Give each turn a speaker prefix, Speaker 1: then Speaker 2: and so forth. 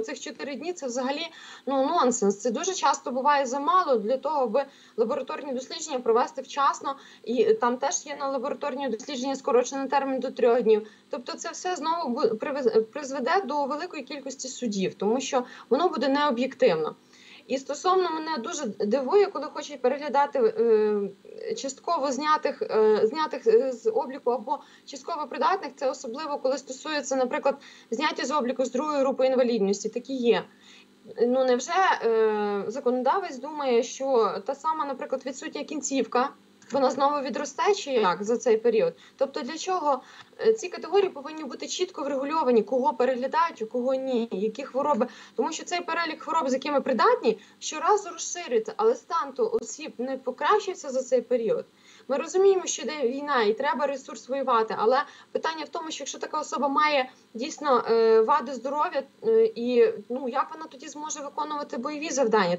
Speaker 1: цих 4 дні – це взагалі нонсенс. Це дуже часто буває замало для того, аби лабораторні дослідження провести вчасно. І там теж є на лабораторні дослідження скорочений термін до 3 днів. Тобто це все знову призведе до великої кількості судів, тому що воно буде необ'єктивно. І стосовно мене дуже дивує, коли хочуть переглядати частково знятих з обліку або частково придатних, це особливо, коли стосується, наприклад, зняття з обліку з 2-ї групи інвалідності, такі є. Невже законодавець думає, що та сама, наприклад, відсутня кінцівка, вона знову відросте чи як за цей період? Тобто для чого ці категорії повинні бути чітко врегульовані, кого переглядають, а кого ні, які хвороби? Тому що цей перелік хвороб, з якими придатні, щоразу розширюється, але стан осіб не покращився за цей період. Ми розуміємо, що йде війна і треба ресурс воювати, але питання в тому, що якщо така особа має дійсно вади здоров'я, і як вона тоді зможе виконувати бойові завдання?